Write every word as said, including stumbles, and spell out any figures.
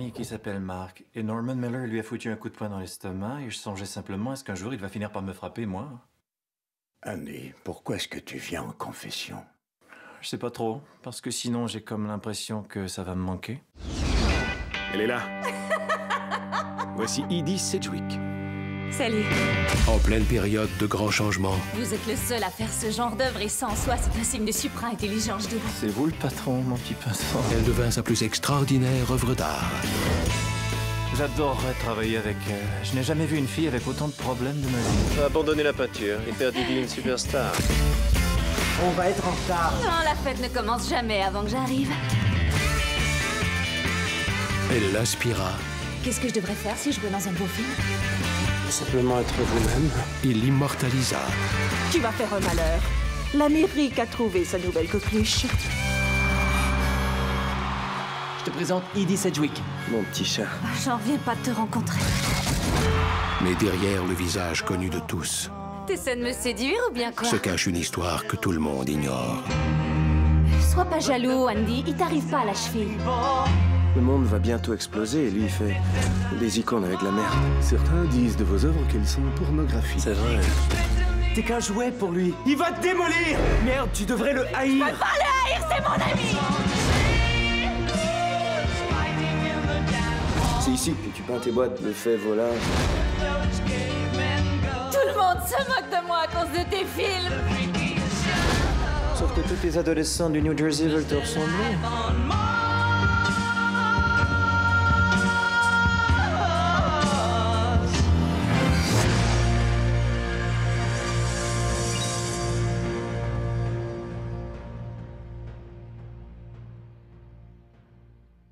ami qui s'appelle Mark. Et Norman Miller lui a foutu un coup de poing dans l'estomac et je songeais simplement, est-ce qu'un jour il va finir par me frapper, moi? Andy, pourquoi est-ce que tu viens en confession? Je sais pas trop, parce que sinon j'ai comme l'impression que ça va me manquer. Elle est là. Voici Edie Sedgwick. Salut. En pleine période de grands changements, Vous êtes le seul à faire ce genre d'œuvre et ça en soi, c'est un signe de supra-intelligence, je dirais. C'est vous le patron, mon petit patron. elle devint sa plus extraordinaire œuvre d'art. J'adorerais travailler avec elle. Je n'ai jamais vu une fille avec autant de problèmes de ma vie. Abandonner la peinture et faire d'Edie une superstar. On va être en retard. Non, la fête ne commence jamais avant que j'arrive. Elle l'inspira, Qu'est-ce que je devrais faire si je jouais dans un beau film? Simplement être vous-même. il l'immortalisa. Tu vas faire un malheur. L'Amérique a trouvé sa nouvelle coqueluche. Je te présente Edie Sedgwick. Mon petit chat. J'en reviens pas de te rencontrer. Mais derrière le visage connu de tous, T'essaies de me séduire ou bien quoi? se cache une histoire que tout le monde ignore. Sois pas jaloux, Andy. Il t'arrive pas à la cheville. Le monde va bientôt exploser et lui il fait des icônes avec la merde. Certains disent de vos œuvres qu'elles sont pornographiques. C'est vrai. T'es qu'un jouet pour lui. Il va te démolir. Merde, tu devrais le haïr. C'est mon ami! C'est ici que tu peins tes boîtes de faits volages. Tout le monde se moque de moi à cause de tes films! Sauf que tous les adolescents du New Jersey veulent te ressembler.